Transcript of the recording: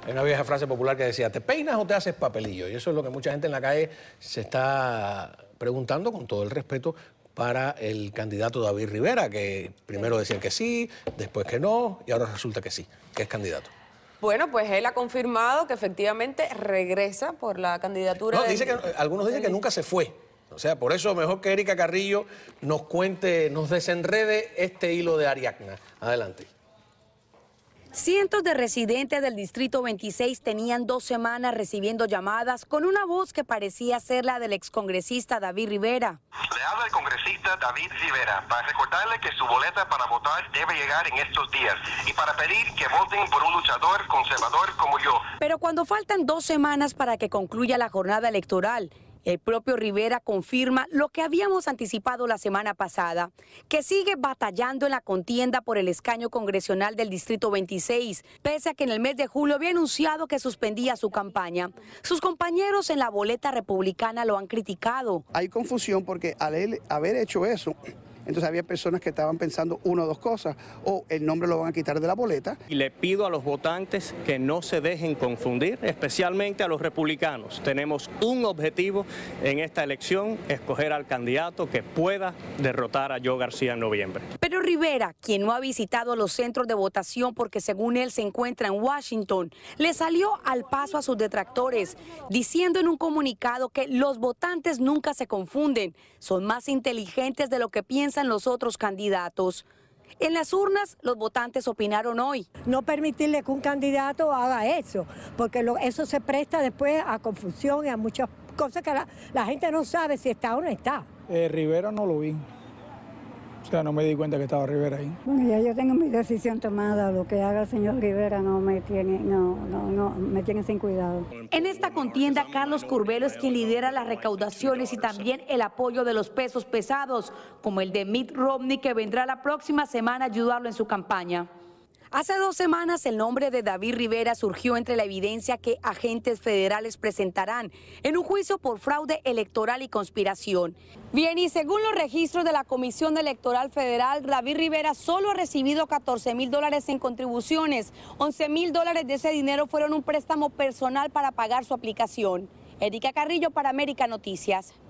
Hay una vieja frase popular que decía, ¿te peinas o te haces papelillo? Y eso es lo que mucha gente en la calle se está preguntando, con todo el respeto, para el candidato David Rivera, que primero decían que sí, después que no, y ahora resulta que sí, que es candidato. Bueno, pues él ha confirmado que efectivamente regresa por la candidatura. No, dice que, algunos dicen que nunca se fue. O sea, por eso mejor que Erika Carrillo nos cuente, nos desenrede este hilo de Ariadna. Adelante. Cientos de residentes del Distrito 26 tenían 2 semanas recibiendo llamadas con una voz que parecía ser la del excongresista David Rivera. Le habla el congresista David Rivera para recordarle que su boleta para votar debe llegar en estos días y para pedir que voten por un luchador conservador como yo. Pero cuando faltan 2 semanas para que concluya la jornada electoral, el propio Rivera confirma lo que habíamos anticipado la semana pasada, que sigue batallando en la contienda por el escaño congresional del Distrito 26, pese a que en el mes de julio había anunciado que suspendía su campaña. Sus compañeros en la boleta republicana lo han criticado. Hay confusión porque al él haber hecho eso, entonces había personas que estaban pensando una o dos cosas, o el nombre lo van a quitar de la boleta. Y le pido a los votantes que no se dejen confundir, especialmente a los republicanos. Tenemos un objetivo en esta elección, escoger al candidato que pueda derrotar a Joe García en noviembre. Pero Rivera, quien no ha visitado los centros de votación porque según él se encuentra en Washington, le salió al paso a sus detractores, diciendo en un comunicado que los votantes nunca se confunden, son más inteligentes de lo que piensan los otros candidatos. En las urnas, los votantes opinaron hoy. No permitirle que un candidato haga eso, porque eso se presta después a confusión y a muchas cosas que la gente no sabe si está o no está. Rivera no lo vi. O sea, no me di cuenta que estaba Rivera ahí. Bueno, ya yo tengo mi decisión tomada. Lo que haga el señor Rivera no me tiene sin cuidado. En esta contienda, Carlos Curbelo es quien lidera las recaudaciones y también el apoyo de los pesos pesados, como el de Mitt Romney, que vendrá la próxima semana a ayudarlo en su campaña. Hace 2 semanas el nombre de David Rivera surgió entre la evidencia que agentes federales presentarán en un juicio por fraude electoral y conspiración. Bien, y según los registros de la Comisión Electoral Federal, David Rivera solo ha recibido $14,000 en contribuciones. $11,000 de ese dinero fueron un préstamo personal para pagar su aplicación. Erika Carrillo para América Noticias.